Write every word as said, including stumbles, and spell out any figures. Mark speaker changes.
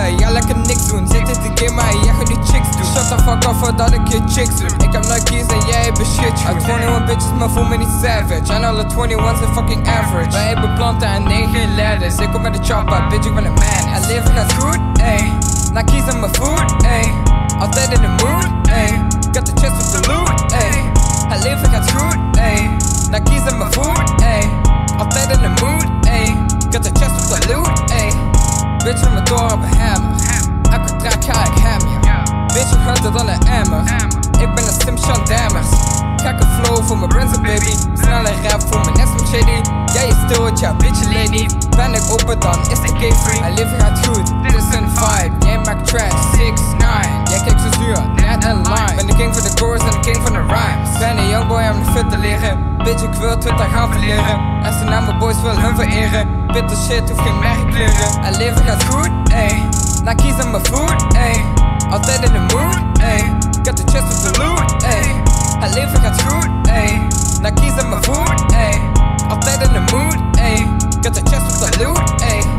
Speaker 1: gamen, ja lekker niks doen. Zit in de game, maar jij gaat nu chicks doen. Shut the fuck up voordat ik je chicks doe. Ik heb Nike's en jij hebt shit. Uit eenentwintig bitches, maar voel me niet savage. En alle eenentwintig zijn fucking average. Wij hebben planten en negen leiders. Ik kom met de chopper, bitch ik ben een man. Het leven gaat goed, ey. Nike's aan mijn voet, ey. Altijd in de mood, ey. Got the chest with the loot, ey. Het leven gaat goed, ey. Nike's aan mijn voet, ey. Altijd in de mood, ey. Got the chest with the loot, ey. Bitch van mijn door op een hammer. Elke track ga ik hammen. Bitch ik hunter dan een emmer. Ik ben een Simpson Dammers. Gekke flow voor mijn Prince baby. Snelle rap voor mijn next shady. Jij is stil, ja bitch lady. Ben ik open dan is de gay free. Het leven gaat goed, dit is een vibe. Jij maakt trash, six nine. Jij kijkt zo zuur, net een line. Ben de king van de chorus en de king van de rhymes. Ben een young boy om de fit te leren. Bitch ik wil Twitter gaan verleren. En zijn naam mijn boys wil hun vereren. Bitter shit hoeft geen merkkleuren. Het leven gaat goed, ey. Nike's aan mijn voet, ey. Altijd in de mood, ey. Got the chest with the loot, ey. Het leven gaat goed, ey. Nike's aan mijn voet, ey. Altijd in de mood, ey. Got the chest with the loot, ey.